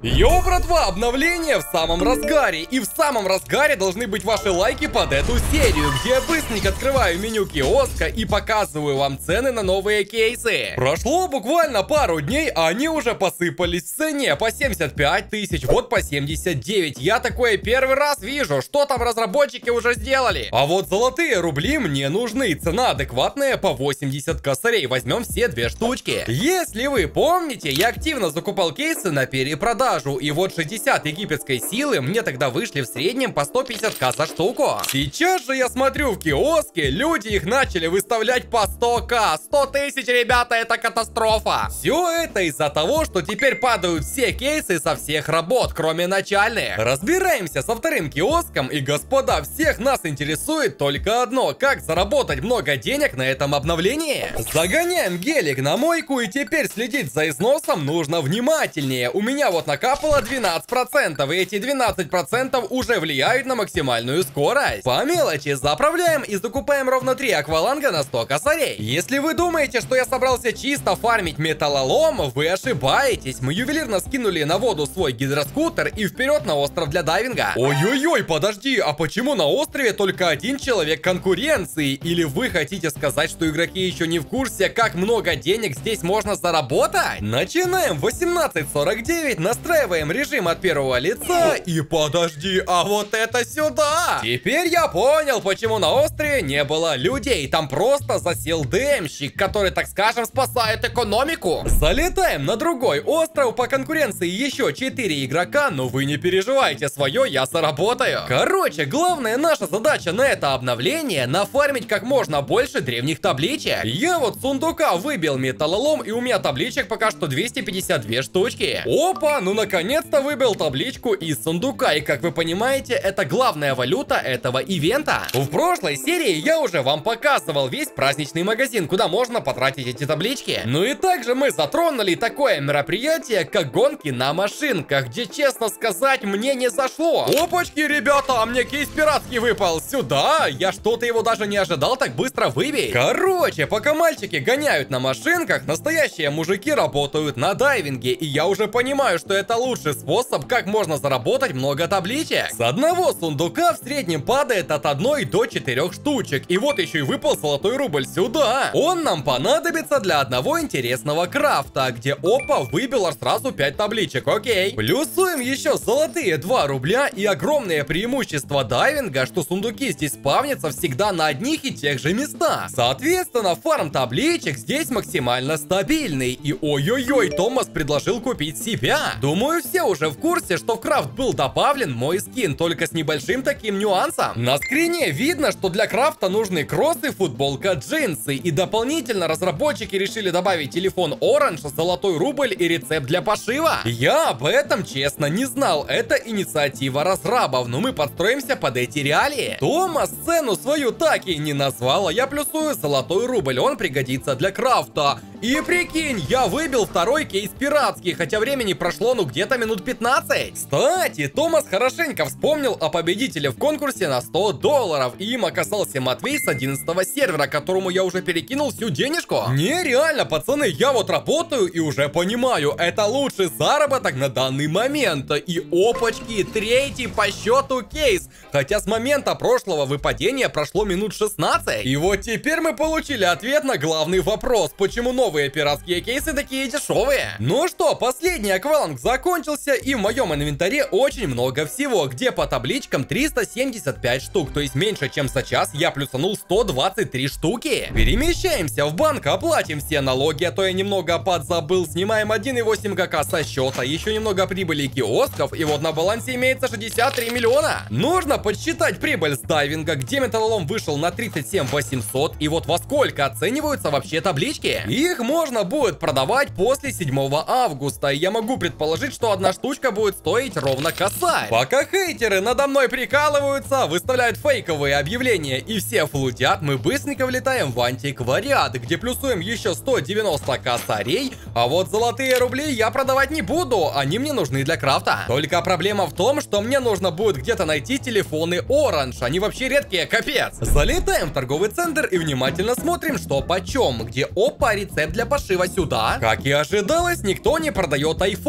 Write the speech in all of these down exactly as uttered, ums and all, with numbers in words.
Йоу, братва, обновление в самом разгаре. И в самом разгаре должны быть ваши лайки под эту серию, где я быстренько открываю меню киоска и показываю вам цены на новые кейсы. Прошло буквально пару дней, а они уже посыпались в цене по семьдесят пять тысяч, вот по семьдесят девять. Я такое первый раз вижу, что там разработчики уже сделали. А вот золотые рубли мне нужны, цена адекватная по восемьдесят косарей. Возьмем все две штучки. Если вы помните, я активно закупал кейсы на перепродажу. И вот шестьдесят египетской силы мне тогда вышли в среднем по сто пятьдесят ка за штуку. Сейчас же я смотрю в киоске, люди их начали выставлять по сто ка. сто тысяч, ребята, это катастрофа. Все это из-за того, что теперь падают все кейсы со всех работ, кроме начальных. Разбираемся со вторым киоском, и, господа, всех нас интересует только одно: как заработать много денег на этом обновлении. Загоняем гелик на мойку, и теперь следить за износом нужно внимательнее. У меня вот на накапало двенадцать процентов, и эти двенадцать процентов уже влияют на максимальную скорость. По мелочи заправляем и закупаем ровно три акваланга на сто косарей. Если вы думаете, что я собрался чисто фармить металлолом, вы ошибаетесь. Мы ювелирно скинули на воду свой гидроскутер и вперед на остров для дайвинга. Ой-ой-ой, подожди, а почему на острове только один человек конкуренции? Или вы хотите сказать, что игроки еще не в курсе, как много денег здесь можно заработать? Начинаем в восемнадцать сорок девять, настраиваем Настраиваем режим от первого лица. И подожди, а вот это сюда! Теперь я понял, почему на острове не было людей. Там просто засел ДМщик, который, так скажем, спасает экономику. Залетаем на другой остров. По конкуренции еще четыре игрока, но вы не переживайте, свое я заработаю. Короче, главная наша задача на это обновление — нафармить как можно больше древних табличек. Я вот с сундука выбил металлолом, и у меня табличек пока что двести пятьдесят две штучки. Опа, ну на наконец-то выбил табличку из сундука, и, как вы понимаете, это главная валюта этого ивента. В прошлой серии я уже вам показывал весь праздничный магазин, куда можно потратить эти таблички. Ну и также мы затронули такое мероприятие, как гонки на машинках, где, честно сказать, мне не зашло. Опачки, ребята, а мне кейс пиратский выпал. Сюда? Я что-то его даже не ожидал так быстро выбить. Короче, пока мальчики гоняют на машинках, настоящие мужики работают на дайвинге, и я уже понимаю, что это лучший способ, как можно заработать много табличек. С одного сундука в среднем падает от одной до четырёх штучек. И вот еще и выпал золотой рубль сюда. Он нам понадобится для одного интересного крафта, где, опа, выбил сразу пять табличек. Окей. Плюсуем еще золотые два рубля и огромное преимущество дайвинга, что сундуки здесь спавнятся всегда на одних и тех же местах. Соответственно, фарм табличек здесь максимально стабильный. И ой-ой-ой, Томас предложил купить себя. Думаю, Думаю, все уже в курсе, что в крафт был добавлен мой скин, только с небольшим таким нюансом. На скрине видно, что для крафта нужны кроссы, футболка, джинсы. И дополнительно разработчики решили добавить телефон Orange, золотой рубль и рецепт для пошива. Я об этом, честно, не знал. Это инициатива разрабов, но мы подстроимся под эти реалии. Томас цену свою так и не назвал, а я плюсую золотой рубль, он пригодится для крафта. И прикинь, я выбил второй кейс пиратский, хотя времени прошло, ну, где-то минут пятнадцать. Кстати, Томас хорошенько вспомнил о победителе в конкурсе на сто долларов. И им оказался Матвей с одиннадцатого сервера, которому я уже перекинул всю денежку. Нереально, пацаны, я вот работаю и уже понимаю, это лучший заработок на данный момент. И опачки, третий по счету кейс. Хотя с момента прошлого выпадения прошло минут шестнадцать. И вот теперь мы получили ответ на главный вопрос: почему новые пиратские кейсы такие дешевые? Ну что, последний акваланг закончился, и в моем инвентаре очень много всего, где по табличкам триста семьдесят пять штук, то есть меньше чем за час я плюсанул сто двадцать три штуки. Перемещаемся в банк, оплатим все налоги, а то я немного подзабыл, снимаем один и восемь ка со счета, еще немного прибыли киосков, и вот на балансе имеется шестьдесят три миллиона. Нужно подсчитать прибыль с дайвинга, где металлолом вышел на тридцать семь восемьсот, и вот во сколько оцениваются вообще таблички. Их можно будет продавать после седьмого августа, и я могу предположить, что одна штучка будет стоить ровно косарь. Пока хейтеры надо мной прикалываются, выставляют фейковые объявления и все флудят, мы быстренько влетаем в антиквариат, где плюсуем еще сто девяносто косарей, а вот золотые рубли я продавать не буду, они мне нужны для крафта. Только проблема в том, что мне нужно будет где-то найти телефоны Orange, они вообще редкие, капец. Залетаем в торговый центр и внимательно смотрим, что почем, где, опа, рецепт для пошива сюда. Как и ожидалось, никто не продает айфоны, и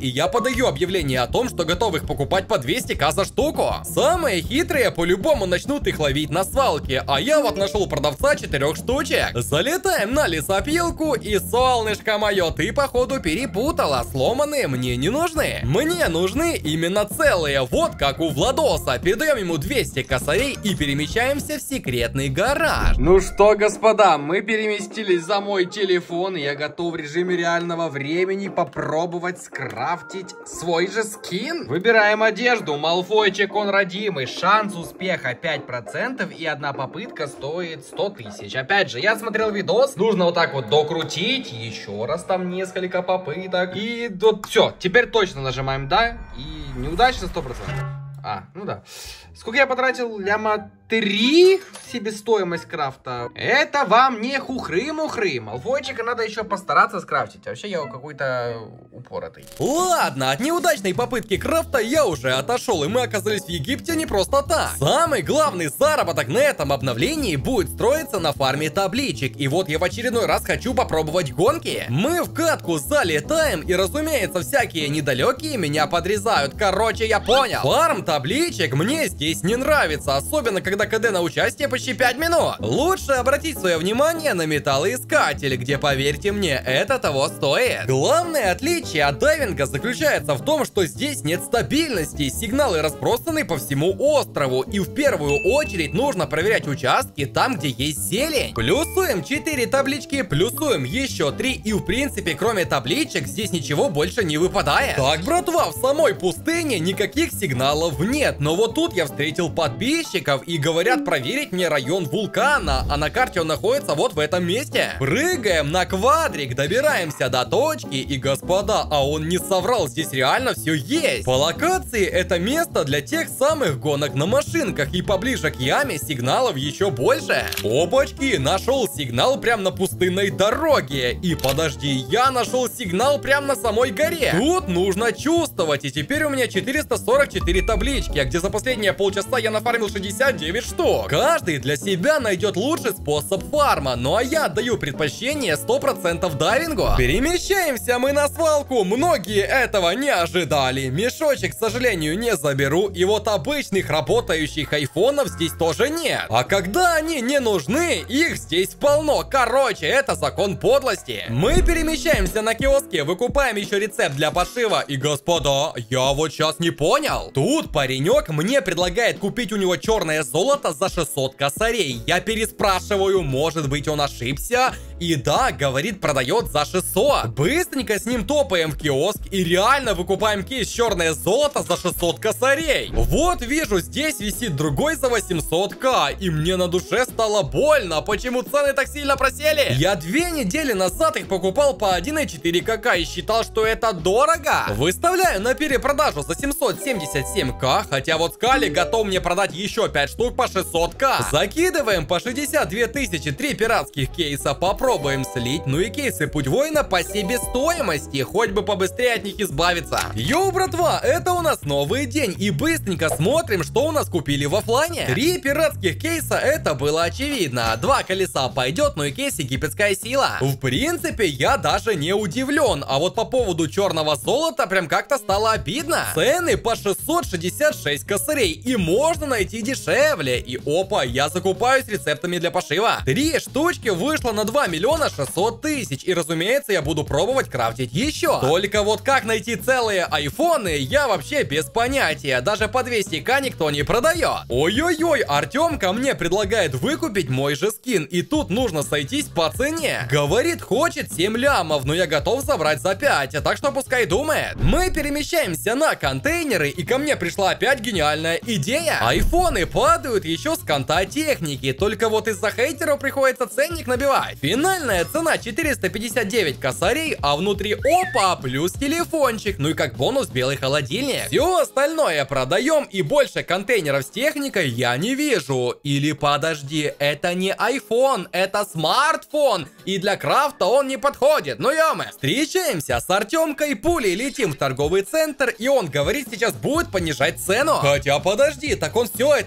я подаю объявление о том, что готов их покупать по двести тысяч за штуку. Самые хитрые по-любому начнут их ловить на свалке, а я вот нашел продавца четырех штучек. Залетаем на лесопилку, и солнышко мое, ты походу перепутала, сломанные мне не нужны. Мне нужны именно целые, вот как у Владоса. Передаем ему двести косарей и перемещаемся в секретный гараж. Ну что, господа, мы переместились за мой телефон, и я готов в режиме реального времени попробовать скрафтить свой же скин. Выбираем одежду, Малфойчик он родимый, шанс успеха пять процентов и одна попытка стоит сто тысяч. Опять же, я смотрел видос, нужно вот так вот докрутить, еще раз там несколько попыток, и вот все, теперь точно нажимаем да, и неудачно сто процентов. А, ну да. Сколько я потратил? Ляма три себестоимость крафта. Это вам не хухры-мухры. Малфойчика надо еще постараться скрафтить. Вообще я какой-то упоротый. Ладно, от неудачной попытки крафта я уже отошел, и мы оказались в Египте не просто так. Самый главный заработок на этом обновлении будет строиться на фарме табличек. И вот я в очередной раз хочу попробовать гонки. Мы в катку залетаем, и разумеется, всякие недалекие меня подрезают. Короче, я понял. Фарм табличек мне здесь не нравится, особенно когда КД на участие почти пять минут. Лучше обратить свое внимание на металлоискатель, где, поверьте мне, это того стоит. Главное отличие от дайвинга заключается в том, что здесь нет стабильности, сигналы разбросаны по всему острову, и в первую очередь нужно проверять участки там, где есть зелень. Плюсуем четыре таблички, плюсуем еще три, и в принципе, кроме табличек, здесь ничего больше не выпадает. Так, братва, в самой пустыне никаких сигналов нет, но вот тут я встретил подписчиков и говорят проверить мне район вулкана, а на карте он находится вот в этом месте. Прыгаем на квадрик, добираемся до точки, и, господа, а он не соврал, здесь реально все есть. По локации это место для тех самых гонок на машинках, и поближе к яме сигналов еще больше. Опачки, нашел сигнал прямо на пустынной дороге. И подожди, я нашел сигнал прямо на самой горе. Тут нужно чувствовать, и теперь у меня четыреста сорок четыре таблички, а где за последние полчаса я нафармил шестьдесят девять штук. Каждый для себя найдет лучший способ фарма, ну а я отдаю предпочтение сто процентов дайвингу. Перемещаемся мы на свалку, многие этого не ожидали. Мешочек, к сожалению, не заберу, и вот обычных работающих айфонов здесь тоже нет. А когда они не нужны, их здесь полно. Короче, это закон подлости. Мы перемещаемся на киоске, выкупаем еще рецепт для пошива, и, господа, я вот сейчас не понял. Тут паренек мне предлагает купить у него черное золото за шестьсот косарей. Я переспрашиваю, может быть он ошибся? И да, говорит, продает за шестьсот. Быстренько с ним топаем в киоск и реально выкупаем кейс черное золото за шестьсот косарей. Вот вижу, здесь висит другой за восемьсот ка, и мне на душе стало больно. Почему цены так сильно просели? Я две недели назад их покупал по один и четыре ка и считал, что это дорого. Выставляю на перепродажу за семьсот семьдесят семь ка, хотя вот Скали готов мне продать еще пять штук по шестьсот ка. Закидываем по шестьдесят две тысячи три пиратских кейса, попробуем слить, ну и кейсы Путь Воина по себестоимости, хоть бы побыстрее от них избавиться. Йоу, братва, это у нас новый день, и быстренько смотрим, что у нас купили в оффлайне. Три пиратских кейса, это было очевидно. Два колеса пойдет, ну и кейс египетская сила. В принципе, я даже не удивлен, а вот по поводу черного золота прям как-то стало обидно. Цены по шестьсот шестьдесят шесть косарей, и можно найти дешевле. И опа, я закупаюсь рецептами для пошива. Три штучки вышло на два миллиона шестьсот тысяч, и разумеется, я буду пробовать крафтить еще. Только вот как найти целые айфоны, я вообще без понятия. Даже по двести ка никто не продает. Ой-ой-ой, Артем ко мне предлагает выкупить мой же скин, и тут нужно сойтись по цене. Говорит, хочет семь лямов, но я готов забрать за пять, так что пускай думает. Мы перемещаемся на контейнеры, и ко мне пришла опять гениальная идея. Айфоны падают еще с конта техники, только вот из-за хейтеров приходится ценник набивать. Финальная цена четыреста пятьдесят девять косарей, а внутри опа, плюс телефончик, ну и как бонус белый холодильник. Все остальное продаем, и больше контейнеров с техникой я не вижу. Или подожди, это не iPhone, это смартфон, и для крафта он не подходит, ну ё-мо. Встречаемся с Артемкой, пулей летим в торговый центр, и он говорит, сейчас будет понижать цену. Хотя подожди, так он все это время ведь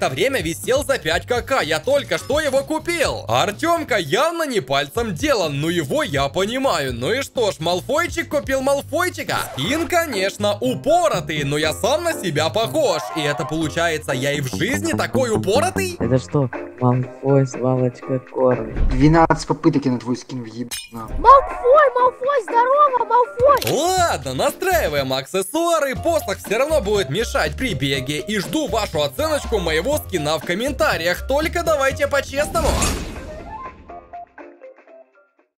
висел за пять ка. Я только что его купил. Артемка явно не пальцем делан, но его я понимаю. Ну и что ж, Малфойчик купил Малфойчика. Скин, конечно, упоротый, но я сам на себя похож. И это получается, я и в жизни такой упоротый? Это что, Малфой, свалочка корни? двенадцать попыток я на твой скин въебал. Малфой, Малфой, здорово, Малфой! Ладно, настраиваем аксессуары. Посох все равно будет мешать при беге. И жду вашу оценочку моего скина в комментариях. Только давайте по-честному.